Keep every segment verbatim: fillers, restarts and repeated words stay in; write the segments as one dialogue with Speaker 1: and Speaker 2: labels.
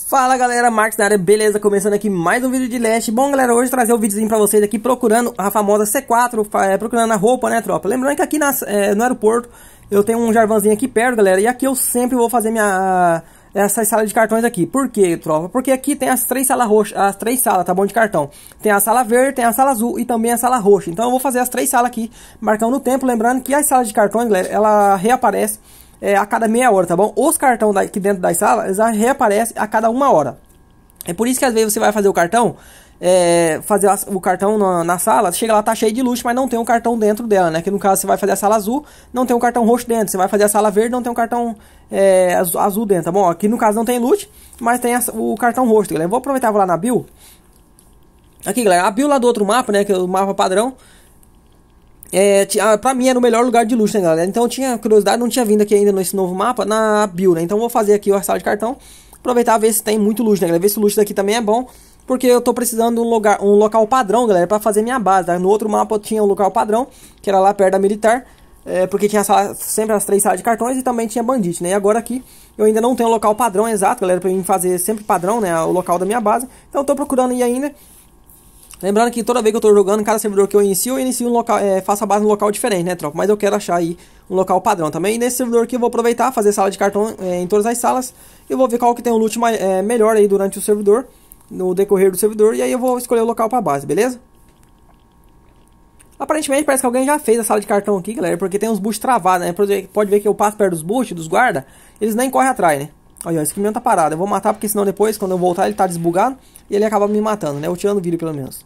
Speaker 1: Fala galera, Marcos na área, beleza? Começando aqui mais um vídeo de Last. Bom galera, hoje trazer um videozinho pra vocês aqui procurando a famosa C quatro, é, procurando a roupa, né tropa? Lembrando que aqui na, é, no aeroporto eu tenho um Jarvanzinho aqui perto, galera, e aqui eu sempre vou fazer minha... essa sala de cartões aqui. Por quê, tropa? Porque aqui tem as três salas roxas, as três salas, tá bom, de cartão. Tem a sala verde, tem a sala azul e também a sala roxa. Então eu vou fazer as três salas aqui, marcando o tempo. Lembrando que as salas de cartões, galera, ela reaparece é, a cada meia hora, tá bom? Os cartões aqui dentro das salas, eles reaparecem a cada uma hora. É por isso que às vezes você vai fazer o cartão, é, fazer o cartão na, na sala, chega lá, tá cheio de luxo, mas não tem um cartão dentro dela, né? Que no caso você vai fazer a sala azul, não tem um cartão roxo dentro. Você vai fazer a sala verde, não tem um cartão é, azul, azul dentro, tá bom? Aqui no caso não tem loot, mas tem a, o cartão roxo, galera. Eu vou aproveitar e vou lá na build. Aqui, galera, a build lá do outro mapa, né? Que é o mapa padrão. É, pra mim era o melhor lugar de luxo, né, galera? Então eu tinha curiosidade, não tinha vindo aqui ainda nesse novo mapa, na build, né? Então eu vou fazer aqui a sala de cartão. Aproveitar ver se tem muito luxo, né, galera? Ver se o luxo daqui também é bom. Porque eu tô precisando de um, lugar, um local padrão, galera, pra fazer minha base, tá? No outro mapa eu tinha um local padrão, que era lá perto da militar. É, porque tinha sala, sempre as três salas de cartões e também tinha bandite, né? E agora aqui eu ainda não tenho um local padrão exato, galera, pra mim fazer sempre padrão, né? O local da minha base. Então eu tô procurando aí ainda. Lembrando que toda vez que eu tô jogando, cada servidor que eu inicio, eu inicio um local, é, faço a base num local diferente, né, tropa? Mas eu quero achar aí um local padrão também. E nesse servidor aqui eu vou aproveitar, fazer sala de cartão é, em todas as salas. E eu vou ver qual que tem um loot mais, é, melhor aí durante o servidor, no decorrer do servidor. E aí eu vou escolher o local pra base, beleza? Aparentemente parece que alguém já fez a sala de cartão aqui, galera, porque tem uns boosts travados, né? Pode ver que eu passo perto dos boosts, dos guarda, eles nem correm atrás, né? Olha, esse caminhão tá parado. Eu vou matar porque senão depois, quando eu voltar, ele tá desbugado e ele acaba me matando, né? Eu tirando o vídeo pelo menos.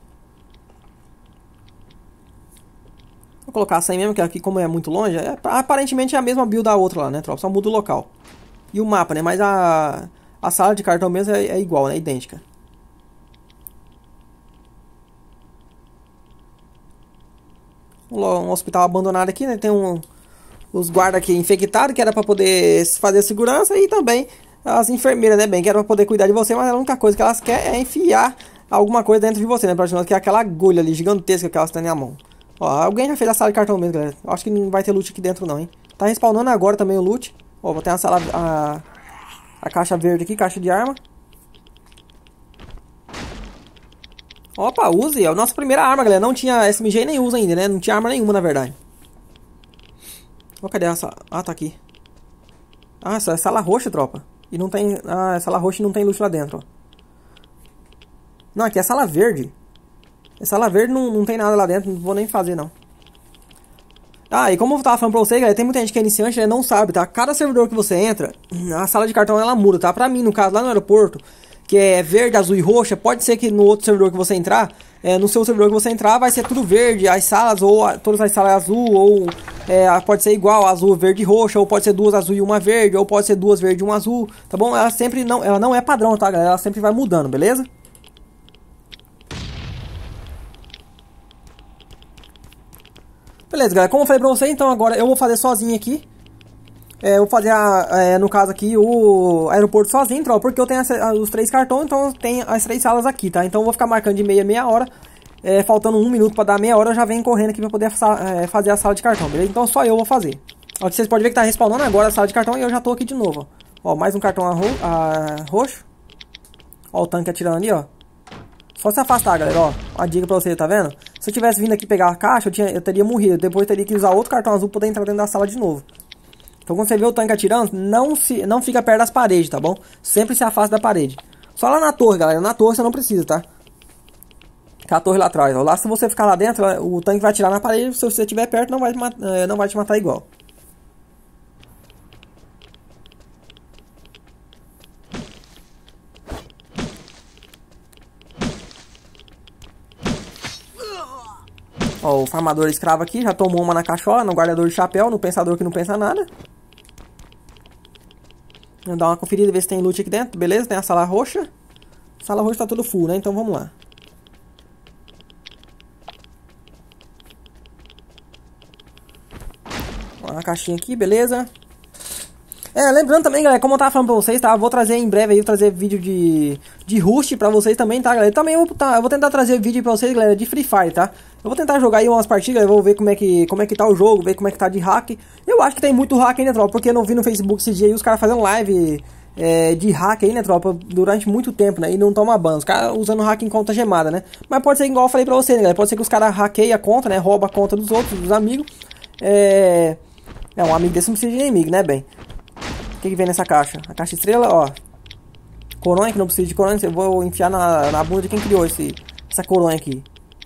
Speaker 1: Vou colocar essa aí mesmo, que aqui como é muito longe, é, aparentemente é a mesma build da outra lá, né, tropa? Só muda o local. E o mapa, né? Mas a, a sala de cartão mesmo é, é igual, né? Idêntica. Um, um hospital abandonado aqui, né? Tem um, os guardas aqui infectados, que era pra poder fazer a segurança. E também as enfermeiras, né, bem? Que era pra poder cuidar de você, mas a única coisa que elas querem é enfiar alguma coisa dentro de você, né? Praticamente, que é aquela agulha ali gigantesca que elas têm na mão. Ó, alguém já fez a sala de cartão mesmo, galera. Acho que não vai ter loot aqui dentro não, hein. Tá respawnando agora também o loot. Ó, vou ter a sala, a, a caixa verde aqui, caixa de arma. Opa, use, é a nossa primeira arma, galera. Não tinha S M G nem usa ainda, né. Não tinha arma nenhuma, na verdade. Ó, cadê essa? Ah, tá aqui. Ah, essa é sala roxa, tropa. E não tem... Ah, é sala roxa e não tem loot lá dentro, ó. Não, aqui é sala verde. Essa sala verde não, não tem nada lá dentro, não vou nem fazer não. Ah, e como eu tava falando pra vocês, galera, tem muita gente que é iniciante, né, não sabe, tá? Cada servidor que você entra, a sala de cartão ela muda, tá? Pra mim, no caso, lá no aeroporto, que é verde, azul e roxa, pode ser que no outro servidor que você entrar, é, no seu servidor que você entrar, vai ser tudo verde, as salas, ou a, todas as salas azul, ou é, pode ser igual, azul, verde e roxa, ou pode ser duas azul e uma verde, ou pode ser duas verde e uma azul, tá bom? Ela sempre não, ela não é padrão, tá, galera? Ela sempre vai mudando, beleza? Beleza, galera, como eu falei pra vocês, então agora eu vou fazer sozinho aqui. É, eu vou fazer, a, é, no caso aqui, o aeroporto sozinho, tropa, porque eu tenho essa, os três cartões, então eu tenho as três salas aqui, tá? Então eu vou ficar marcando de meia, meia hora, é, faltando um minuto pra dar meia hora, eu já venho correndo aqui pra poder é, fazer a sala de cartão, beleza? Então só eu vou fazer. Ó, vocês podem ver que tá respawnando agora a sala de cartão e eu já tô aqui de novo, ó. Ó, mais um cartão a ro a roxo. Ó o tanque atirando ali, ó. Só se afastar, galera, ó. Uma dica pra você, tá vendo? Se eu tivesse vindo aqui pegar a caixa, eu, tinha, eu teria morrido. Depois eu teria que usar outro cartão azul pra poder entrar dentro da sala de novo. Então quando você vê o tanque atirando, não, se, não fica perto das paredes, tá bom? Sempre se afasta da parede. Só lá na torre, galera. Na torre você não precisa, tá? Que a torre lá atrás, ó. Lá se você ficar lá dentro, o tanque vai atirar na parede. Se você estiver perto, não vai, te matar, não vai te matar igual. Ó, o farmador escravo aqui já tomou uma na cachola, no guardador de chapéu, no pensador que não pensa nada. Vamos dar uma conferida, ver se tem loot aqui dentro. Beleza, tem a sala roxa. A sala roxa tá tudo full, né? Então vamos lá. Uma caixinha aqui, beleza. É, lembrando também, galera, como eu tava falando pra vocês, tá? Eu vou trazer em breve aí, vou trazer vídeo de, de Rust pra vocês também, tá, galera? Também eu vou, tá, eu vou tentar trazer vídeo pra vocês, galera, de Free Fire, tá? Eu vou tentar jogar aí umas partidas, eu vou ver como é que, como é que tá o jogo, ver como é que tá de hack. Eu acho que tem muito hack ainda, tropa, porque eu não vi no Facebook esse dia aí os caras fazendo live é, de hack aí, né, tropa, durante muito tempo, né, e não toma ban. Os caras usando hack em conta gemada, né. Mas pode ser igual eu falei pra você, né, galera, pode ser que os caras hackeiam a conta, né, rouba a conta dos outros, dos amigos. É, é um amigo desse não precisa de inimigo, né, bem. O que que vem nessa caixa? A caixa estrela, ó. Coronha, que não precisa de coronha, eu vou enfiar na, na bunda de quem criou esse, essa coronha aqui.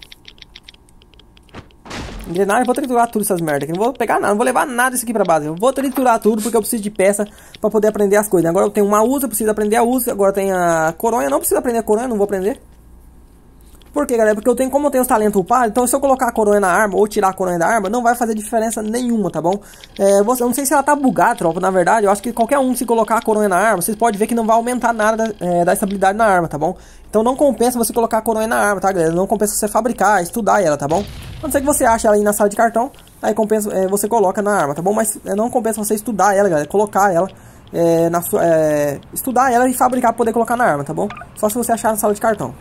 Speaker 1: Engrenagem, eu vou triturar tudo essas merda aqui. Não vou pegar nada, não vou levar nada isso aqui pra base. Eu vou triturar tudo porque eu preciso de peça pra poder aprender as coisas. Agora eu tenho uma usa, eu preciso aprender a usa. Agora eu tenho a coronha, não preciso aprender a coronha, não vou aprender. Por quê, galera? Porque eu tenho, como eu tenho os talentos upados, então se eu colocar a coronha na arma ou tirar a coronha da arma, não vai fazer diferença nenhuma, tá bom? É, você, eu não sei se ela tá bugada, tropa, na verdade. Eu acho que qualquer um, se colocar a coronha na arma, vocês podem ver que não vai aumentar nada da, é, da estabilidade na arma, tá bom? Então não compensa você colocar a coronha na arma, tá, galera? Não compensa você fabricar, estudar ela, tá bom? A não ser que você ache ela aí na sala de cartão, aí compensa, é, você coloca na arma, tá bom? Mas é, não compensa você estudar ela, galera, colocar ela, é, na sua, é, estudar ela e fabricar pra poder colocar na arma, tá bom? Só se você achar na sala de cartão.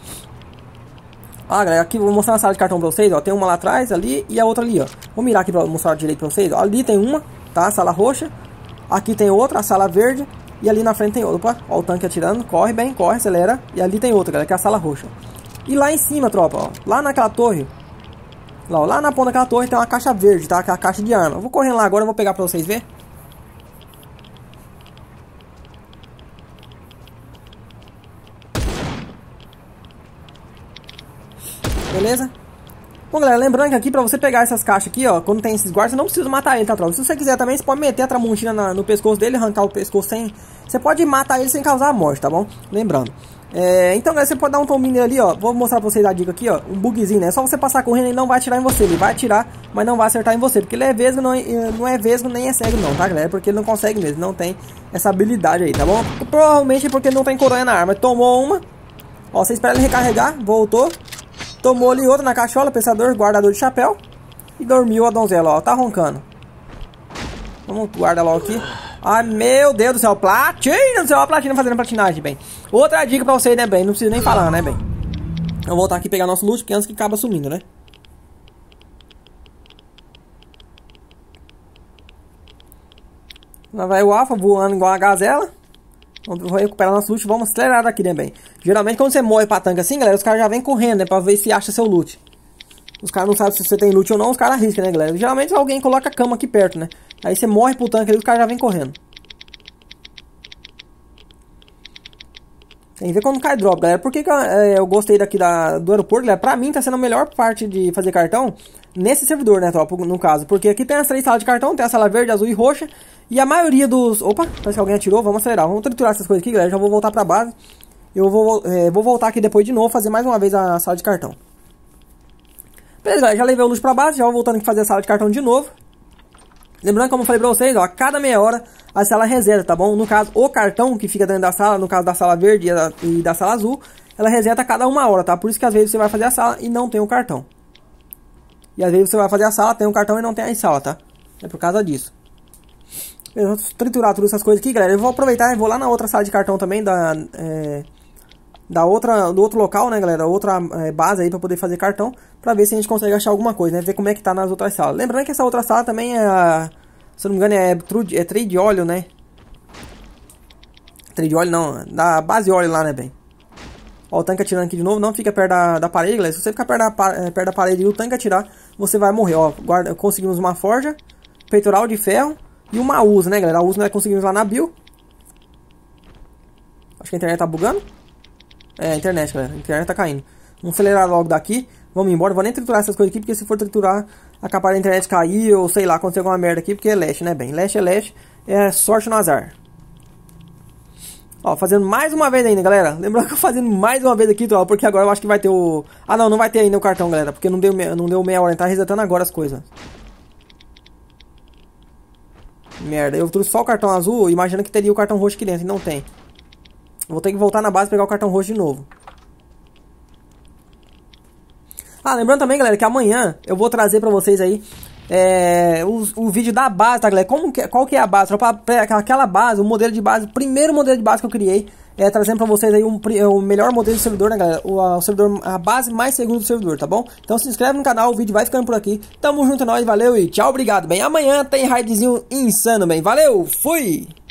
Speaker 1: Ah, galera, aqui vou mostrar na sala de cartão pra vocês, ó. Tem uma lá atrás, ali, e a outra ali, ó. Vou mirar aqui pra mostrar direito pra vocês, ó. Ali tem uma, tá? A sala roxa. Aqui tem outra, a sala verde. E ali na frente tem outra. Opa, ó o tanque atirando. Corre bem, corre, acelera. E ali tem outra, galera, que é a sala roxa. E lá em cima, tropa, ó. Lá naquela torre. Lá, ó, lá na ponta daquela torre tem uma caixa verde, tá? Que é a caixa de arma. Eu vou correndo lá agora, eu vou pegar pra vocês verem. Beleza? Bom, galera, lembrando que aqui pra você pegar essas caixas aqui, ó, quando tem esses guardas, você não precisa matar ele, tá, tropa? Se você quiser também, você pode meter a tramontina na, no pescoço dele, arrancar o pescoço sem... Você pode matar ele sem causar a morte, tá bom? Lembrando. É, então, galera, você pode dar um tombinho nele ali, ó. Vou mostrar pra vocês a dica aqui, ó. Um bugzinho, né? É só você passar correndo e não vai atirar em você. Ele vai atirar, mas não vai acertar em você. Porque ele é vesgo, não é, não é vesgo, nem é cego não, tá, galera? Porque ele não consegue mesmo, não tem essa habilidade aí, tá bom? Provavelmente é porque ele não tem coronha na arma. Tomou uma. Ó, você espera ele recarregar, voltou. Tomou ali outra na cachola, pensador, guardador de chapéu. E dormiu a donzela, ó, tá roncando. Vamos guardar logo aqui. Ai, meu Deus do céu, platina do céu, a platina fazendo platinagem, bem. Outra dica pra vocês, né, bem, não precisa nem falar, né, bem. Vamos voltar aqui e pegar nosso loot, porque antes que acaba sumindo, né. Lá vai o Alpha voando igual a gazela. Vamos recuperar nosso loot, vamos acelerar daqui, né, bem. Geralmente quando você morre pra tanque assim, galera, os caras já vêm correndo, né, pra ver se acha seu loot. Os caras não sabem se você tem loot ou não, os caras arriscam, né, galera. Geralmente alguém coloca a cama aqui perto, né. Aí você morre pro tanque ali, os caras já vêm correndo. Tem que ver quando cai drop, galera. Por que, que eu, é, eu gostei daqui da, do aeroporto, galera? Pra mim tá sendo a melhor parte de fazer cartão nesse servidor, né, tropa, no caso. Porque aqui tem as três salas de cartão, tem a sala verde, azul e roxa. E a maioria dos... Opa, parece que alguém atirou, vamos acelerar. Vamos triturar essas coisas aqui, galera. Já vou voltar pra base. Eu vou, é, vou voltar aqui depois de novo, fazer mais uma vez a sala de cartão. Beleza, galera, já levei o luxo pra base, já vou voltando aqui fazer a sala de cartão de novo. Lembrando, como eu falei pra vocês, ó, a cada meia hora a sala reseta, tá bom? No caso, o cartão que fica dentro da sala, no caso da sala verde e da, e da sala azul, ela reseta a cada uma hora, tá? Por isso que às vezes você vai fazer a sala e não tem o cartão. E às vezes você vai fazer a sala, tem o cartão e não tem a sala, tá? É por causa disso. Eu vou triturar todas essas coisas aqui, galera. Eu vou aproveitar e vou lá na outra sala de cartão também, da... É, da outra, do outro local, né, galera? Outra é, base aí pra poder fazer cartão, pra ver se a gente consegue achar alguma coisa, né? Ver como é que tá nas outras salas. Lembrando que essa outra sala também é a... Se eu não me engano é, trude, é trade óleo, né? Trade óleo não, da base óleo lá, né, bem? Ó, o tanque atirando aqui de novo, não fica perto da, da parede, galera. Se você ficar perto da, perto da parede e o tanque atirar, você vai morrer, ó. Guarda, conseguimos uma forja, peitoral de ferro e uma usa, né, galera? A usa nós conseguimos lá na build. Acho que a internet tá bugando. É, a internet, galera. A internet tá caindo. Vamos acelerar logo daqui. Vamos embora. Vou nem triturar essas coisas aqui, porque se for triturar, é capaz da internet cair ou sei lá, acontecer alguma merda aqui, porque é leste, né, bem? Leste é leste, é sorte no azar. Ó, fazendo mais uma vez ainda, galera. Lembrando que eu fazendo mais uma vez aqui, ó, porque agora eu acho que vai ter o... Ah, não, não vai ter ainda o cartão, galera, porque não deu, não deu meia hora, tá resetando agora as coisas. Merda, eu trouxe só o cartão azul, imaginando que teria o cartão roxo aqui dentro, e não tem. Vou ter que voltar na base e pegar o cartão roxo de novo. Ah, lembrando também, galera, que amanhã eu vou trazer pra vocês aí é, o, o vídeo da base, tá, galera? Como que, qual que é a base? Aquela base, o modelo de base, o primeiro modelo de base que eu criei, é trazendo pra vocês aí um, o melhor modelo de servidor, né, galera? O, a, o servidor, a base mais segura do servidor, tá bom? Então se inscreve no canal, o vídeo vai ficando por aqui. Tamo junto, é nóis, valeu e tchau, obrigado, bem. Amanhã tem raidzinho insano, bem. Valeu, fui!